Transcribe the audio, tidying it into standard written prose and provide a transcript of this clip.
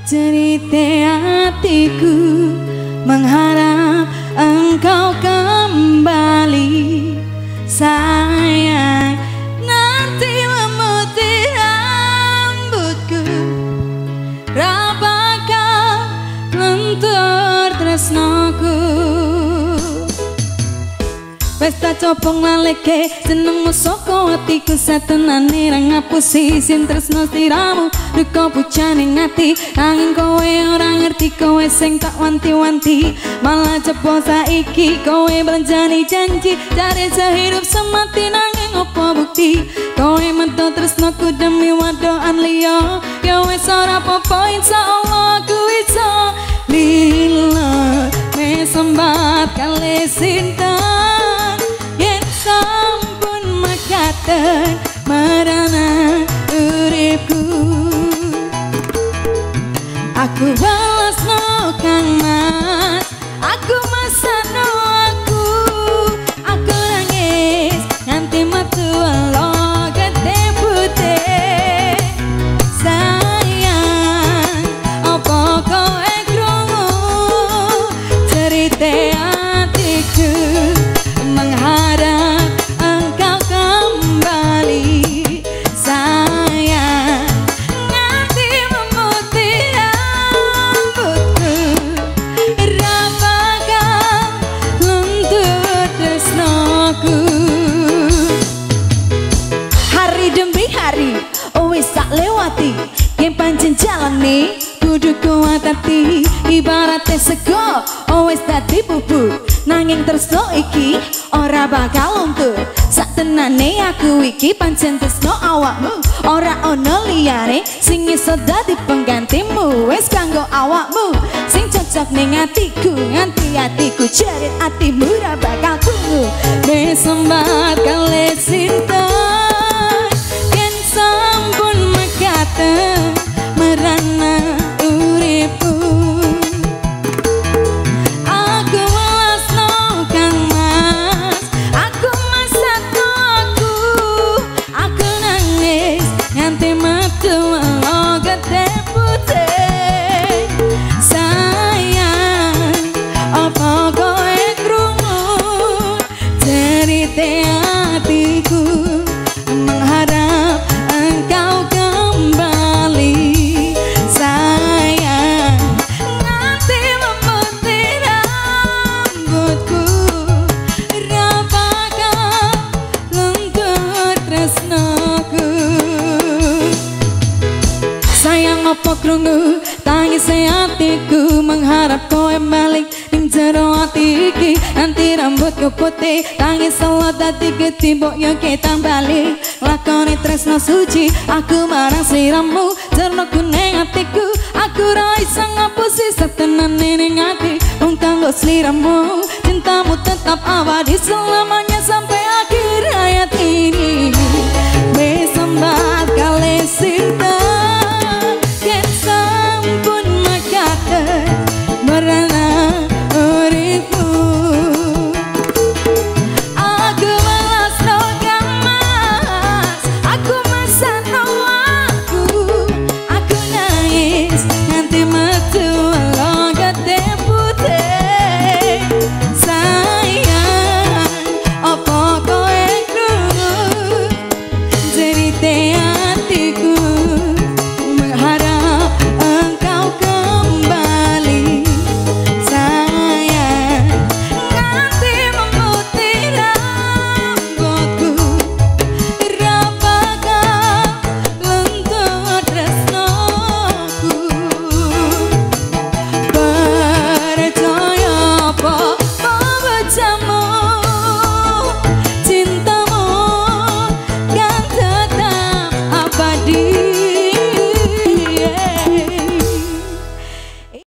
cerita hatiku mengharap engkau kembali sayang. Nanti memutih rambutku, rapakah lentur tresnoku. Pesta copong laleke senengmu soko hatiku satenane ra ngapusi sin tresno sliramu duka pucane ngati angin kowe ora ngerti kowe sing tak wanti-wanti malah cepo saiki kowe belanjani janji cari sehidup semati nanging opo bukti kowe metu tresnoku demi wadoan liya ya wis ora apa-apa insyaallah aku iso lila mesembat kali sinten yen sampun mekaten marana uripku aku balas no kang mas aku masano aku nangis nganti metu elo gede putih sayang opo kowe krungu cerita hatiku mengharap engkau kembali sayang nganti memutih rambutku rapakah lentur tresnoku hari demi hari wis tak lewati yen pancen jalane kudu kuat hati ibaratnya sego wis dadi bubuk nanging tresno iki ora bakal luntur sak tenane aku iki pancen tresno awakmu ora ono liyane sing iso dadi penggantimu wis kanggo awakmu sing cocok ning atiku nganti atiku jerit atimu ora bakal tunggu mesembat kali sinten yen sampun mekaten merana uripku aku melasno kang mas aku masakno aku nangis nganti metu elo gede putih sayang apa kowe krungu cerita hatiku mengharap engkau kembali sayang nanti memutih rambutku rapakah lentur tresnoku sayang apa krungu tangis hatiku mengharap kowe balik ning jero ati iki nanti rambutku putih tangis selo dadi ketimbok yo ketang balik lakone tresno suci aku marang sliramu jernoku ning atiku aku ra iso ngapusi satenane ning ati wong kanggo sliramu cintamu tetap abadi selamanya sampai